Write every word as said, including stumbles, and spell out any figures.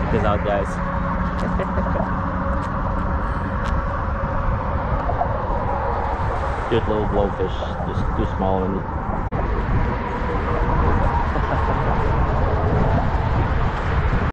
Check this out, guys. Cute little blowfish, just too small and